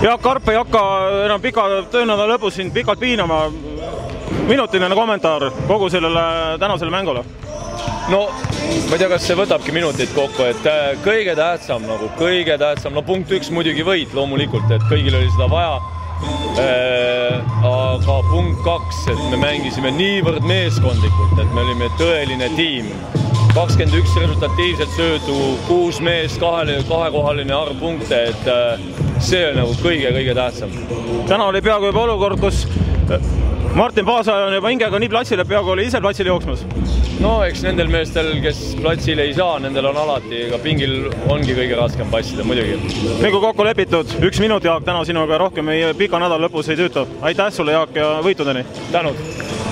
Jaak Karp ei hakka enam pika töönädala lõpus sind pikalt piinama. Minutiline kommentaar kogu sellele tänasele mängule. No, ma ei tea, kas see võtabki minutit kokku, et kõige tähtsam, no punkt 1 muidugi võit loomulikult, et kõigil oli seda vaja. Aga punkt 2, et me mängisime niivõrd meeskondlikult, et me olime tõeline tiim. 21 resultatiivset söödu, 6 meest, kahekohaline arv punkte, et see on nagu kõige tähtsam. Täna oli peaaegu juba olukord, kus Martin Paasaja on juba hingega nii platsile, peaaegu oli ise platsile jooksmas. No eks nendel meestel, kes platsile ei saa, nendel on alati, aga pingil ongi kõige raskem passida, muidugi. Nagu kokku lepitud, 1 minut, Jaak, täna sinuga rohkem pika nädala lõpus ei tüüta. Aitäh sulle, Jaak, ja võitudeni! Tänud!